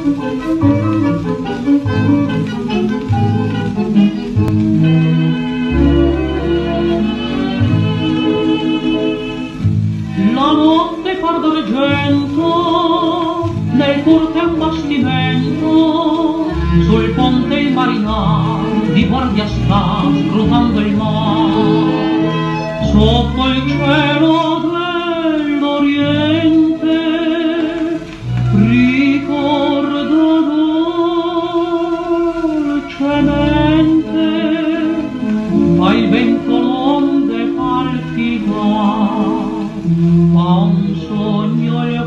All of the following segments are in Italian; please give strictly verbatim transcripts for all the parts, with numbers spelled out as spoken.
La notte par d'argento nel curte un bastimento, sul ponte il marinai di guardia sta scrutando il mare. Sotto il cielo dell'Oriente ricordo dolcemente, ma il vento l'onde palpita, fa un sogno il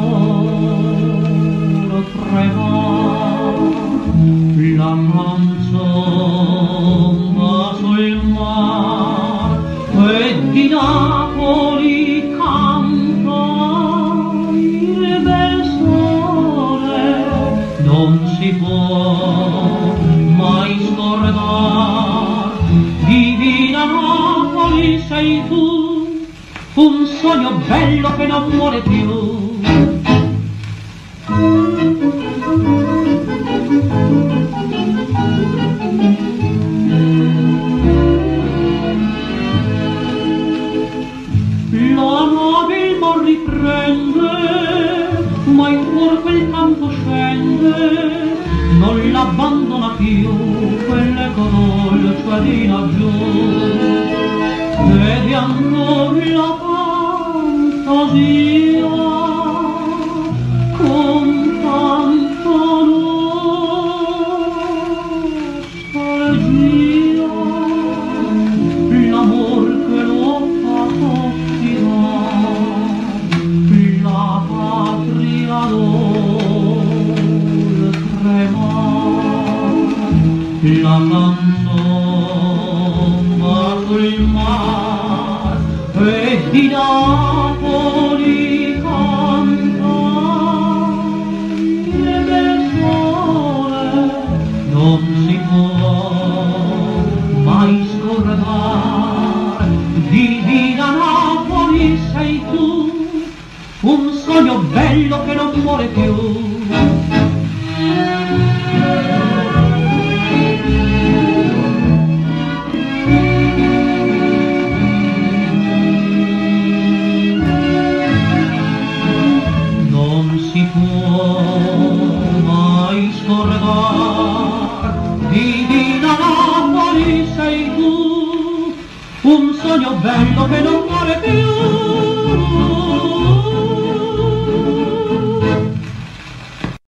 cuore trema. La canzone va sul mar e di Napoli canta il bel sole. Non si può mai scordar, divina Napoli sei tu, un sogno bello che non muore più. La nave il mar riprende, ma in cuor quel canto scende, non l'abbandona più quell'eco dolce di laggiù. Vedi ancor la fantasia con tanta nostalgia, l'amor che lo fa soffrirà, la patria doltremar. La canzone va sul mar e di Napoli canta il bel sole. Non si può mai scordar, divina Napoli sei tu, un sogno bello che non muore più. Si può mai scordar, divina Napoli sei tu, un sogno bello che non muore più.